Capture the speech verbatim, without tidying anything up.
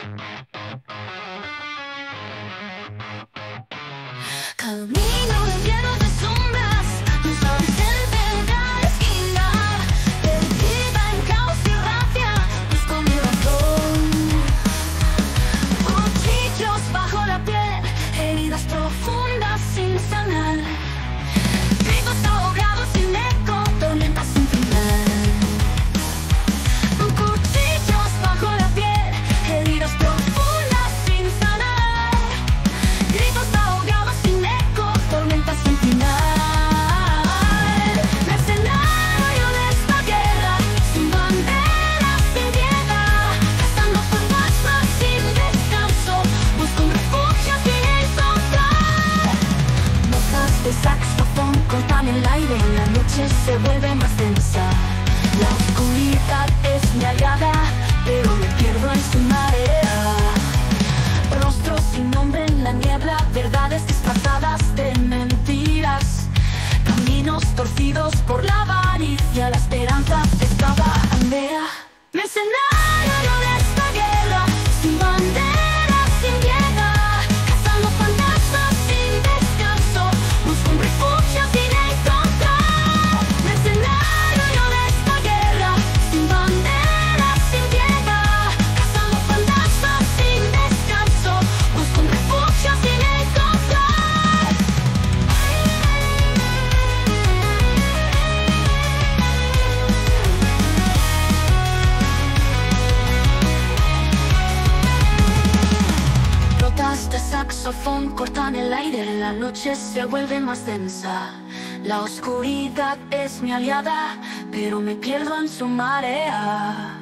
Camino lleno de sombras, tus ángeles de la esquina, perdida en caos y rabia, busco mi razón. Cuchillos bajo la piel, heridas profundas sin sanar, gritos ahogados sin eco, tormentas sin final. Cuchillos bajo la piel, heridas profundas sin sanar, gritos ahogados sin eco, tormentas sin final. Mercenario de esta guerra, sin bandera, sin piedad, cazando fantasmas sin descanso, busco un refugio sin encontrar. Notas de saxofón cortan el aire, la noche se vuelve más densa. La oscuridad es mi aliada, pero me pierdo en su marea. Rostros sin nombre en la niebla, verdades disfrazadas de mentiras, caminos torcidos por la avaricia, la esperanza se tambalean. Mercenario de esta guerra, sin bandera, sin piedad, cazando fantasmas sin descanso, busco un refugio sin encontrar. Mercenario de esta guerra, sin bandera, sin piedad, cazando fantasmas sin descanso, busco un refugio sin encontrar. Notas de saxofón cortan el aire, la noche se vuelve más densa. La oscuridad es mi aliada, pero me pierdo en su marea.